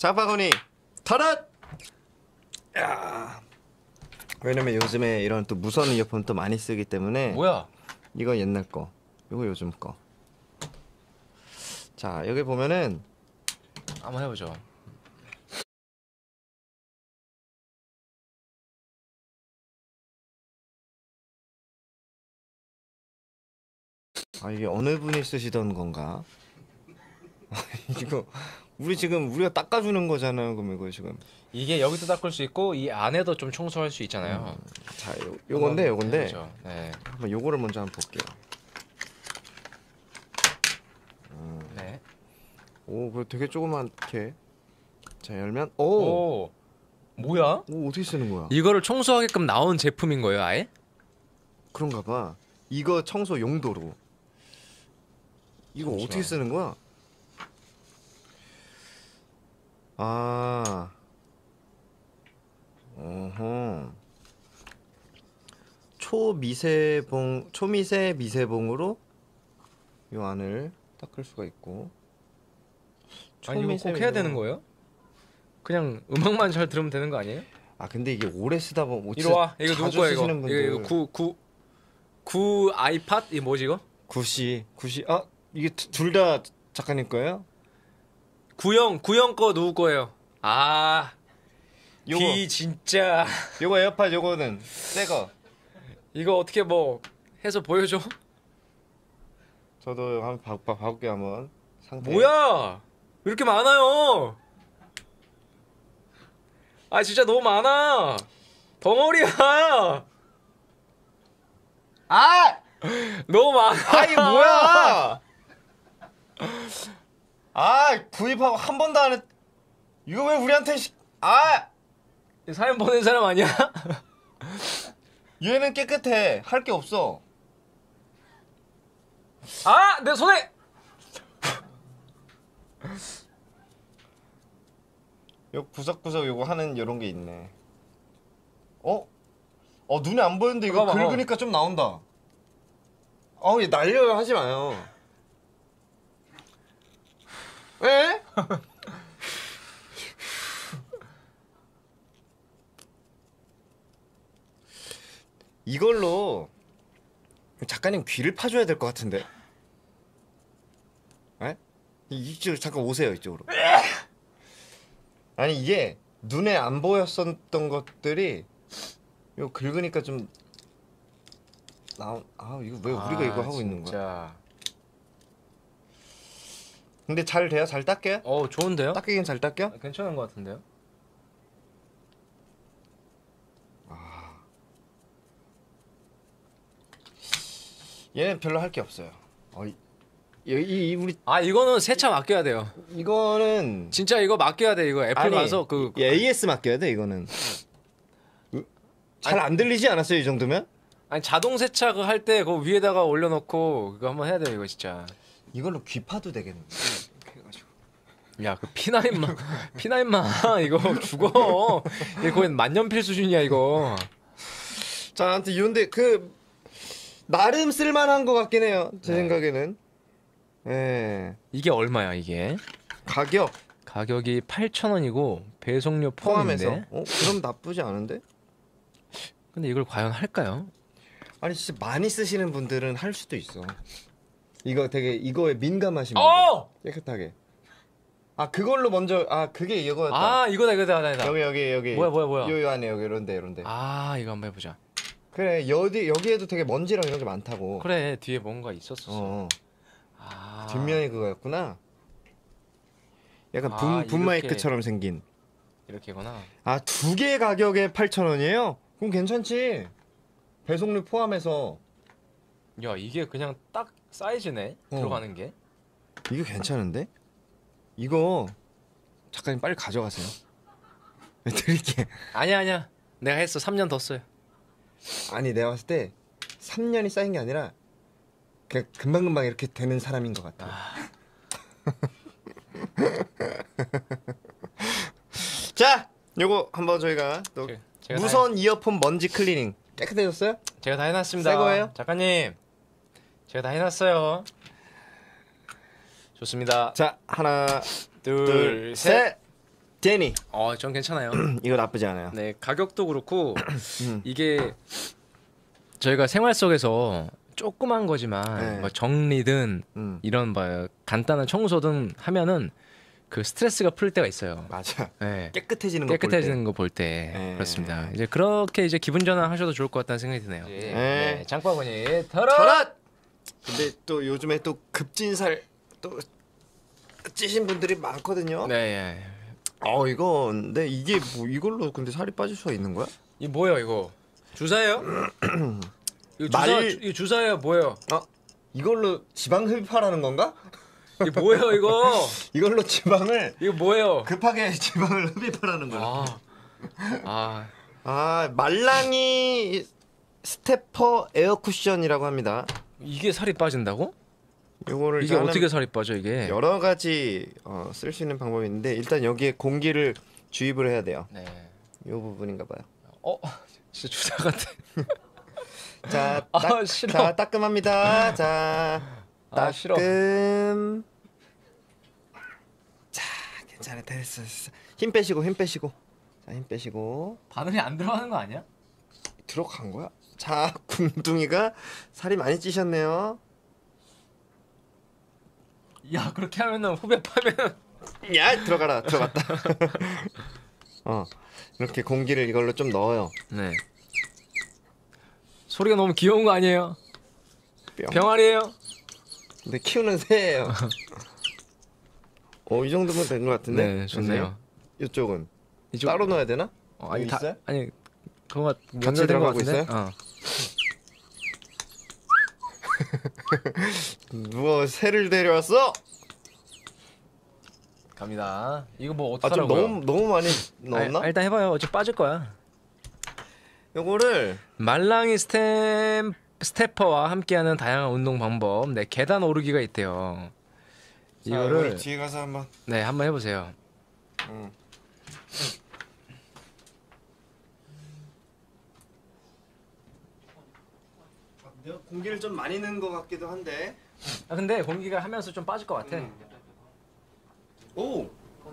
장바구니 털어! 야. 왜냐면 요즘에 이런 또 무선 이어폰 또 많이 쓰기 때문에. 뭐야? 이거 옛날 거, 이거 요즘 거. 자, 여기 보면은 한번 해보죠. 아, 이게 어느 분이 쓰시던 건가? 이거 우리가 닦아주는 거잖아요. 그럼 이거 지금 이게 여기도 닦을 수 있고 이 안에도 좀 청소할 수 있잖아요. 자, 요건데 네. 한번 요거를 먼저 한번 볼게요. 네. 오, 그거 되게 조그맣게. 자, 열면 오. 뭐야? 오, 어떻게 쓰는 거야? 이거를 청소하게끔 나온 제품인 거예요, 아예? 그런가 봐. 이거 청소 용도로. 이거 잠시만. 어떻게 쓰는 거야? 아. 어허. 초미세 미세봉으로 요 안을 닦을 수가 있고. 아니 이거 꼭 해야 되는 거예요? 그냥 음악만 잘 들으면 되는 거 아니에요? 아, 근데 이게 오래 쓰다 보면 이리 와. 이거 누구 거야 이거? 분들. 이거 구 아이팟? 이게 뭐지 이거? 굿이 아, 이게 둘 다 작가님 거예요? 구형 거 누구 거예요? 아. 요거. 귀 진짜. 요거 에어팟 요거는 새 거. 이거 어떻게 뭐 해서 보여줘? 저도 한번 봐볼게요. 한번 상태. 뭐야? 왜 이렇게 많아요? 아 진짜 너무 많아. 덩어리야. 아! 너무 많아. 아, 이게 뭐야? 아, 구입하고 한 번도 안 했. 이거 왜 우리한테 아! 사연 보낸 사람 아니야? 얘는 깨끗해. 할 게 없어. 아! 내 손에! 요 구석구석 요거 하는 요런 게 있네. 눈에 안 보이는데 이거 잠깐만, 긁으니까 좀 나온다. 얘 날려 하지 마요. 에? 이걸로 작가님 귀를 파줘야 될 것 같은데. 에? 이쪽으로 잠깐 오세요, 이쪽으로. 아니, 이게 눈에 안 보였었던 것들이 이거 긁으니까 좀 이거 왜 우리가 이거 하고 있는 거야? 근데 잘 돼요? 잘 닦여요? 좋은데요? 닦이긴 잘 닦여? 괜찮은 것 같은데요? 얘는 별로 할 게 없어요. 우리 이거는 세차 맡겨야 돼요. 이거는 진짜 이거 맡겨야 돼. 이거 애플 가서 AS 맡겨야 돼. 이거는 잘 안 들리지 않았어요? 이 정도면? 아니 자동 세차 할 때 그 위에다가 올려놓고 그거 한번 해야 돼요. 이거 진짜. 이걸로 귀 파도 되겠네. 이렇게 해가지고. 야, 그 피나임마 이거 죽어. 이거 거의 만년필 수준이야 이거. 자, 아무튼 이런데 나름 쓸만한 것 같긴 해요. 제 생각에는. 예. 이게 얼마야 이게? 가격이 8,000원이고 배송료 포함인데. 포함해서. 그럼 나쁘지 않은데? 근데 이걸 과연 할까요? 아니, 진짜 많이 쓰시는 분들은 할 수도 있어. 이거에 민감하신 분들. 깨끗하게. 그걸로 먼저. 그게 이거였다. 이거다. 여기. 뭐야? 요 안에 이런데. 이거 한번 해보자. 그래, 여기에도 되게 먼지랑 이런 게 많다고. 그래, 뒤에 뭔가 있었어. 뒷면이 그거였구나. 약간 붐 마이크처럼 생긴. 이렇게구나. 두 개 가격에 8,000원이에요? 그럼 괜찮지. 배송료 포함해서. 야, 이게 그냥 딱 사이즈네. 들어가는 게. 이거 괜찮은데? 이거 작가님 빨리 가져가세요. 드릴게. 아니야. 내가 했어. 3년 더 써요. 아니, 내가 봤을 때 3년이 쌓인 게 아니라 그냥 금방금방 이렇게 되는 사람인 것 같아. 자, 요거 한번 저희가 또 무선 이어폰 먼지 클리닝 깨끗해졌어요? 제가 다 해놨습니다. 새 거예요? 작가님, 제가 다 해놨어요. 좋습니다. 자, 하나, 둘, 셋. 제니. 전 괜찮아요. 이거 나쁘지 않아요. 네, 가격도 그렇고 이게 저희가 생활 속에서 조그만 거지만 네. 뭐 정리든 이런 뭐 간단한 청소든 하면은 그 스트레스가 풀 때가 있어요. 맞아. 네. 깨끗해지는 거 볼 때. 깨끗해지는 거 볼 때 네. 그렇습니다. 이제 그렇게 이제 기분 전환하셔도 좋을 것 같다는 생각이 드네요. 네. 장바구니 털어. 저랏. 근데 또 요즘에 또 급진살 또 찌신 분들이 많거든요. 네. 이거 근데 이게 뭐 이걸로 근데 살이 빠질 수가 있는 거야? 이 뭐예요 이거? 주사예요? 이거 이 주사예요 뭐예요? 이걸로 지방 흡입하라는 건가? 이게 뭐예요 이거? 이걸로 지방을 이거 뭐예요? 급하게 지방을 흡입하라는 거야. 말랑이 스테퍼 에어 쿠션이라고 합니다. 이게 살이 빠진다고? 이거를 이게 어떻게 살이 빠져 이게? 여러 가지 쓸 수 있는 방법이 있는데 일단 여기에 공기를 주입을 해야 돼요. 네. 이 부분인가 봐요. 진짜 주사 같아. 자, 싫어. 자, 따끔합니다. 자, 싫어. 따끔. 자, 괜찮아, 됐어. 힘 빼시고. 자, 힘 빼시고. 바늘이 안 들어가는 거 아니야? 들어간 거야? 자, 궁둥이가 살이 많이 찌셨네요. 야 그렇게 하면은 후배 파면. 야, 들어갔다. 이렇게 공기를 이걸로 좀 넣어요. 네. 소리가 너무 귀여운 거 아니에요? 뿅. 병아리예요? 근데 키우는 새예요. 이 정도면 된 것 같은데. 네, 좋네요. 이쪽은 이쪽 따로 넣어야 되나? 아니 여기 있어요? 아니 그거가 같이 연결된 들어가고 것 같은데? 있어요? 누가 새를 데려왔어? 갑니다. 이거 뭐 어떻게 좀 하라고요? 너무 많이 넣었나? 일단 해봐요. 어차피 빠질 거야. 요거를 말랑이 스태퍼와 함께하는 다양한 운동 방법. 네, 계단 오르기가 있대요. 이거를 뒤에 가서 한번. 네, 한번 해보세요. 내가 공기를 좀 많이 넣은 것 같기도 한데. 근데 공기가 하면서 좀 빠질 것 같아. 오,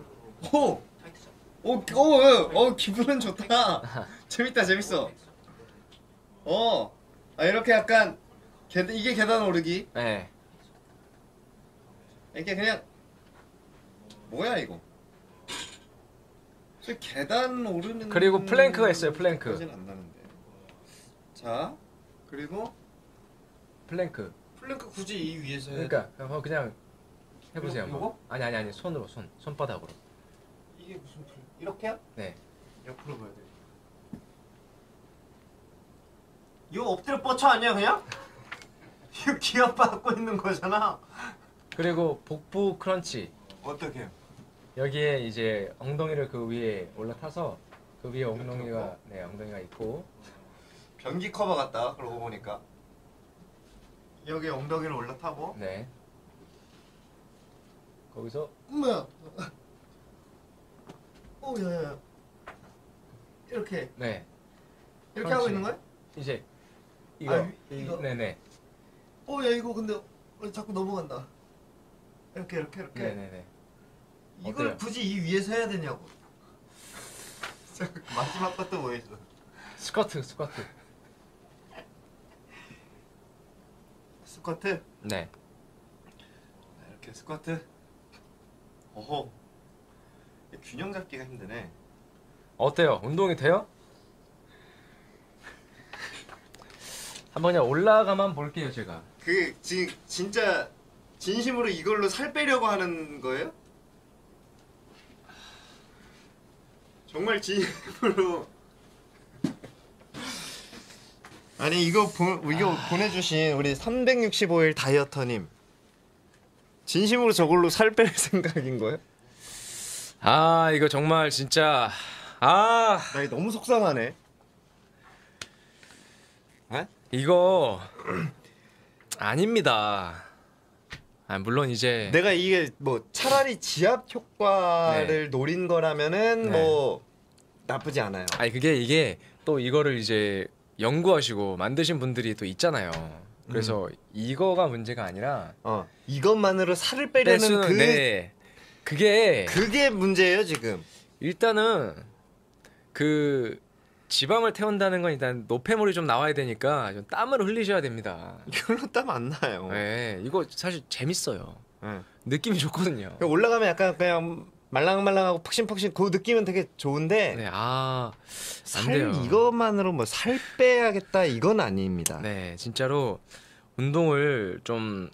기분은 좋다. 재밌어. 이렇게 약간 이게 계단 오르기. 네. 이게 그냥 뭐야 이거? 저 계단 오르는. 그리고 플랭크가 있어요. 플랭크. 까지는 안 나는데. 자, 그리고 플랭크. 플랭크 굳이 이 위에서 해야 그러니까 그냥 해보세요. 요거? 한번. 아니 손으로 손바닥으로. 이게 무슨 이렇게요? 네. 옆으로 봐야 돼. 이거 엎드려 뻗쳐 아니야 그냥? 이거 기어 받고 있는 거잖아. 그리고 복부 크런치. 어떻게 해요? 여기에 이제 엉덩이를 그 위에 올라타서 그 위에 엉덩이가 있고. 변기 커버 같다. 그러고 보니까 여기 엉덩이를 올라타고. 네. 거기서 뭐야? 야야야. 이렇게 네. 이렇게 하고 있는 거야? 이제 이거. 이거. 네네. 야 이거 근데 자꾸 넘어간다. 이렇게. 네네네. 이걸 어때요? 굳이 이 위에서 해야 되냐고. 마지막 것도 뭐 있어? 스쿼트. 스쿼트. 네. 이렇게 스쿼트. 어허. 균형 잡기가 힘드네. 어때요? 운동이 돼요? 한번 그냥 올라가만 볼게요 제가. 진짜 진심으로 이걸로 살 빼려고 하는 거예요? 정말 진심으로. 아니 이거 보내주신 우리 365일 다이어터님 진심으로 저걸로 살 뺄 생각인 거예요? 이거 정말 진짜 나 이거 너무 속상하네. 이거 아닙니다. 물론 이제 내가 이게 뭐 차라리 지압 효과를 노린 거라면은 뭐 나쁘지 않아요. 이게 또 이거를 이제 연구하시고 만드신 분들이 또 있잖아요. 그래서 이거가 문제가 아니라 이것만으로 살을 빼려는 그게 그게 문제예요 지금. 일단은 그 지방을 태운다는 건 일단 노폐물이 좀 나와야 되니까 좀 땀을 흘리셔야 됩니다. 이걸로 땀 안 나요. 네, 이거 사실 재밌어요. 네. 느낌이 좋거든요. 올라가면 약간 그냥 말랑말랑하고 푹신푹신 그 느낌은 되게 좋은데 네, 안 살 돼요. 이것만으로 뭐 살 빼야겠다 이건 아닙니다. 네, 진짜로 운동을 좀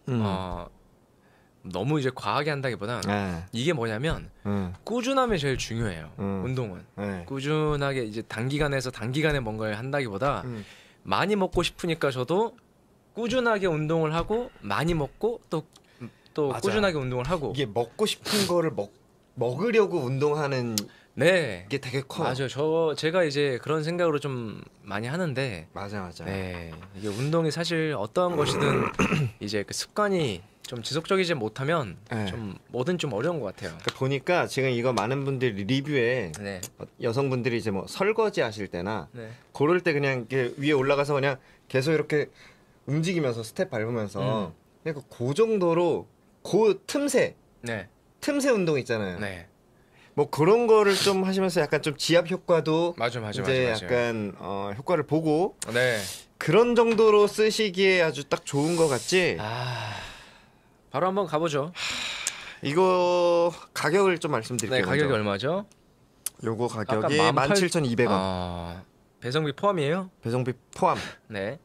너무 이제 과하게 한다기보단 네. 이게 뭐냐면 꾸준함이 제일 중요해요. 운동은 네. 꾸준하게 이제 단기간에 뭔가를 한다기보다 많이 먹고 싶으니까 저도 꾸준하게 운동을 하고 많이 먹고 또 맞아. 꾸준하게 운동을 하고 이게 먹고 싶은 거를 먹으려고 운동하는 네 게 되게 커. 맞아요. 제가 이제 그런 생각으로 좀 많이 하는데 맞아. 네 이게 운동이 사실 어떠한 것이든 이제 그 습관이 좀 지속적이지 못하면 네. 좀 뭐든 좀 어려운 것 같아요. 그러니까 보니까 지금 이거 많은 분들이 리뷰에 네. 여성분들이 이제 뭐 설거지 하실 때나 네. 그럴 때 그냥 이렇게 위에 올라가서 그냥 계속 이렇게 움직이면서 스텝 밟으면서 그냥 그 정도로 그 틈새 네. 운동 있잖아요. 네. 뭐 그런 거를 좀 하시면서 약간 좀 지압 효과도 맞아. 이제 약간 효과를 보고 네. 그런 정도로 쓰시기에 아주 딱 좋은 것 같지. 바로 한번 가보죠. 이거 가격을 좀 네, 말씀드릴게요. 가격이 먼저. 얼마죠? 요거 아까 가격이 17,200원. 배송비 포함이에요? 배송비 포함. 네.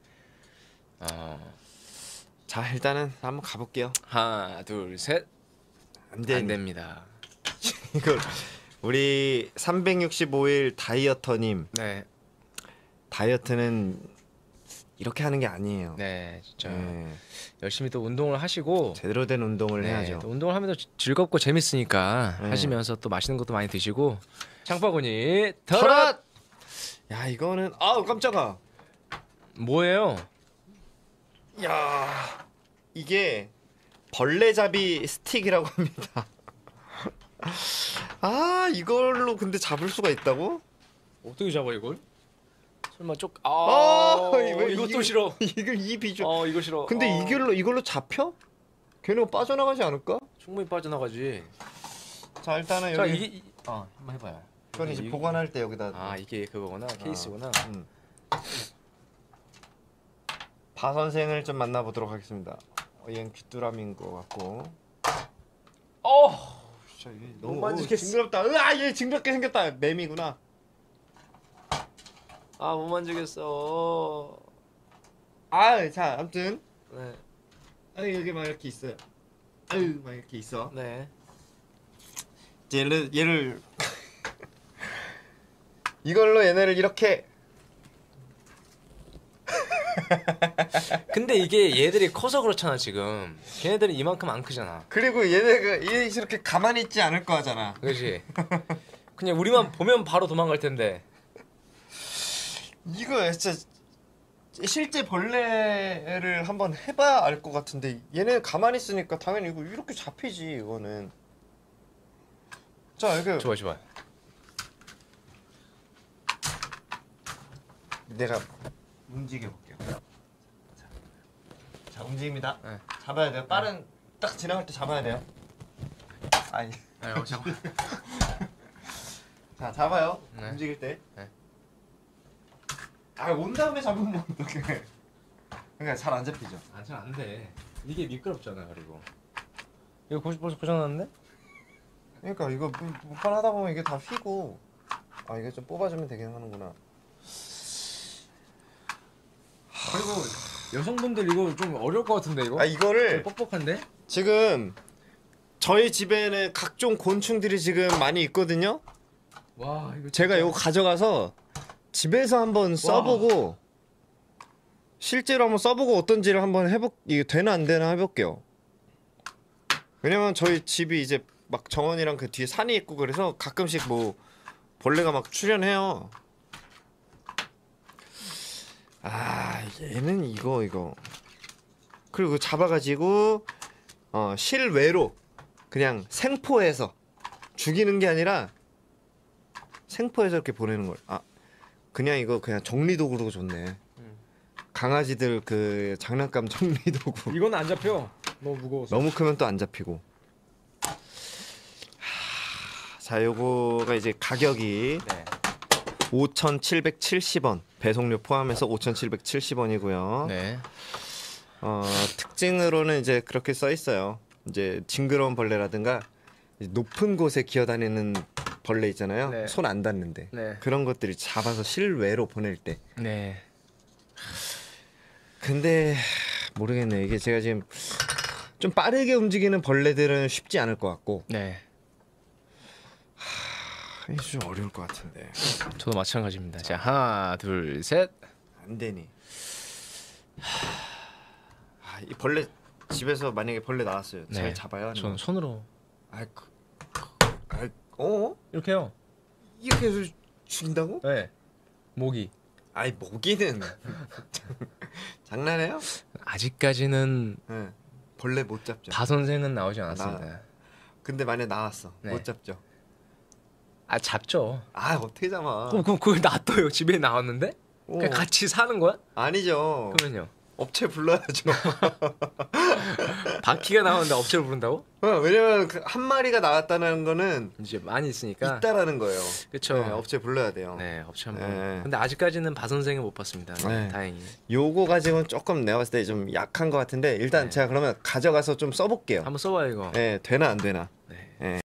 자 일단은 한번 가볼게요. 하나, 둘, 셋. 안 안 됩니다. 이걸 우리 365일 다이어터님 네. 다이어트는 이렇게 하는 게 아니에요. 네, 진짜 네. 열심히 또 운동을 하시고 제대로 된 운동을 네, 해야죠. 또 운동을 하면 또 즐겁고 재밌으니까 네. 하시면서 또 맛있는 것도 많이 드시고 장바구니 털어 털어! 야 이거는 아우 깜짝아. 뭐예요? 야 이게 벌레잡이 스틱이라고 합니다. 아 이걸로 근데 잡을 수가 있다고? 어떻게 잡아 이걸? 설마 왜 이것도 싫어. 이걸 이 비주얼. 이거 싫어. 근데 이걸로 잡혀? 걔네 빠져나가지 않을까? 충분히 빠져나가지. 자 일단은 자 여기 이게 한번 해봐요. 이건 이제 보관할 때 여기다. 이게 그거구나 케이스구나. 바 선생을 좀 만나보도록 하겠습니다. 얘는 귀뚜라미인 것 같고. 진짜 이게 못 너무 만지겠어. 징그럽다. 으아 얘 징그럽게 생겼다. 매미구나. 못 만지겠어. 자 아무튼 네. 여기 막 이렇게 있어요. 막 이렇게 있어. 네. 이제 얘를 이걸로 얘네를 이렇게. 근데 이게 얘들이 커서 그렇잖아 지금. 걔네들은 이만큼 안 크잖아. 그리고 얘네가 이렇게 가만히 있지 않을 거 하잖아. 그렇지. 그냥 우리만 보면 바로 도망갈 텐데. 이거 진짜 실제 벌레를 한번 해봐야 알 것 같은데 얘네 가만히 있으니까 당연히 이거 이렇게 잡히지 이거는. 자 이거 좋아. 내가 움직여 볼게요. 자 움직입니다. 네. 잡아야 돼요. 빠른 딱 지나갈 때 잡아야 돼요. 잠깐. 자 잡아요. 네. 움직일 때. 네. 온 다음에 잡으면 어떡해. 그러니까 잘 안 잡히죠. 잘 안 돼. 이게 미끄럽잖아 그리고. 이거 벌써 고장났는데? 그러니까 이거 못판 하다 보면 이게 다 휘고. 이게 좀 뽑아주면 되긴 하는구나. 그리고 여성분들 이거 좀 어려울 것 같은데 이거? 이거를 뻑뻑한데? 지금 저희 집에는 각종 곤충들이 지금 많이 있거든요. 와 이거 제가 이거 가져가서 집에서 한번 써보고 실제로 한번 써보고 어떤지를 한번 이게 되나 안 되나 해볼게요. 왜냐면 저희 집이 이제 막 정원이랑 그 뒤에 산이 있고 그래서 가끔씩 뭐 벌레가 막 출현해요. 얘는 이거 그리고 잡아가지고 실외로 그냥 생포해서 죽이는 게 아니라 생포해서 이렇게 보내는 걸. 그냥 이거 그냥 정리도구로 좋네. 강아지들 그 장난감 정리도구. 이건 안 잡혀. 너무 무거워서. 너무 크면 또 안 잡히고. 자, 요거가 이제 가격이 네. 5,770원. 배송료 포함해서 5,770원이고요. 네. 특징으로는 이제 그렇게 써 있어요. 이제 징그러운 벌레라든가 높은 곳에 기어다니는 벌레 있잖아요. 네. 손 안 닿는데. 네. 그런 것들이 잡아서 실외로 보낼 때. 네. 근데 모르겠네. 이게 제가 지금 좀 빠르게 움직이는 벌레들은 쉽지 않을 것 같고 네. 이게 좀 어려울 것 같은데. 저도 마찬가지입니다. 자, 하나, 둘, 셋. 안 되니. 이 벌레 집에서 만약에 벌레 나왔어요. 네. 잘 잡아요? 저는 손으로 이렇게요. 이렇게 해서 죽인다고? 네. 모기. 아이 모기는 장난해요? 아직까지는 네. 벌레 못 잡죠. 바 선생은 나오지 않았습니다. 근데 만약 나왔어. 네. 못 잡죠. 아, 잡죠. 아 어떻게 잡아? 그럼 그걸 놔둬요. 집에 나왔는데? 그냥 같이 사는 거야? 아니죠. 그러면요. 업체 불러야죠. 바퀴가 나오는데 업체를 부른다고? 왜냐면 한 마리가 나왔다는 거는 이제 많이 있으니까. 있다라는 거예요. 그렇죠. 네, 업체 불러야 돼요. 네, 업체 한번. 네. 근데 아직까지는 바 선생은 못 봤습니다. 네, 네. 다행히. 요거 가지고는 조금 내가 봤을 때 좀 약한 것 같은데 일단 네. 제가 그러면 가져가서 좀 써볼게요. 한번 써봐요 이거. 네, 되나 안 되나.